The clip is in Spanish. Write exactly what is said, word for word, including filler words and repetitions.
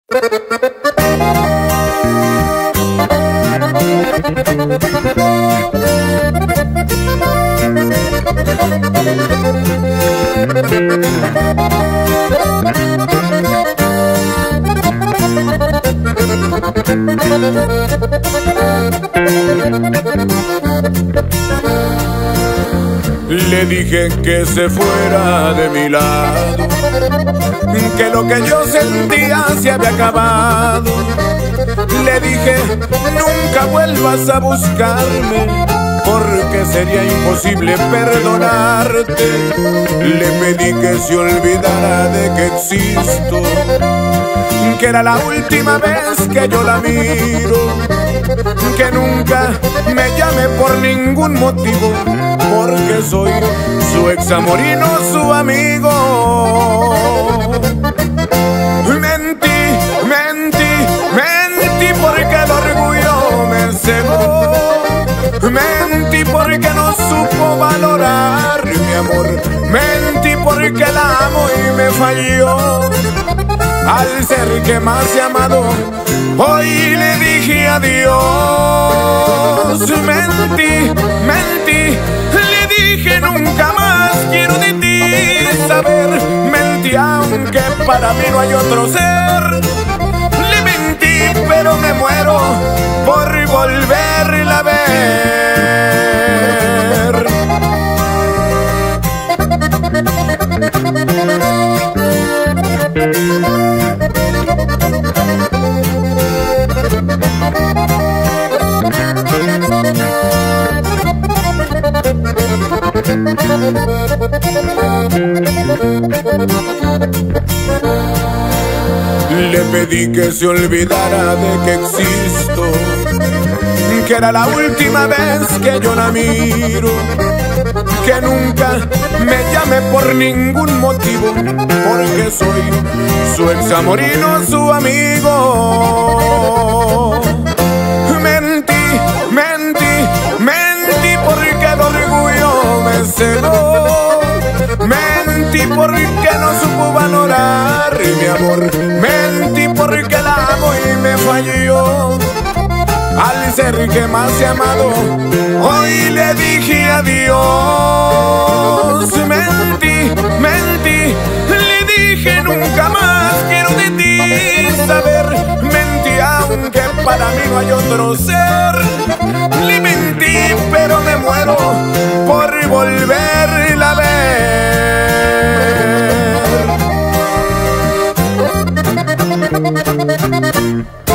Le dije que se fuera de mi lado, que lo que yo sentía se había acabado. Le dije, nunca vuelvas a buscarme, porque sería imposible perdonarte. Le pedí que se olvidara de que existo, que era la última vez que yo la miro, que nunca me llame por ningún motivo, porque soy su ex amor y no su amigo. Mentí, mentí, mentí porque el orgullo me cegó. Mentí porque no supo valorar mi amor. Mentí porque la amo y me falló. Al ser que más he amado, hoy le dije adiós. Mentí, mentí, le dije nunca más quiero de ti saber. Mentí aunque para mí no hay otro ser. Le mentí pero me muero por volverla a ver. Le pedí que se olvidara de que existo, que era la última vez que yo la miro, que nunca me llame por ningún motivo, porque soy su ex amor y no su amigo. Mentí, mentí, mentí porque el orgullo me cegó. Mentí porque no supo valorar mi amor. Mentí porque la amo y me falló. Al ser que más he amado, hoy le dije adiós. Mentí, mentí, le dije nunca más quiero de ti saber. Mentí aunque para mí no hay otro ser. Le mentí pero me muero por volverla a ver.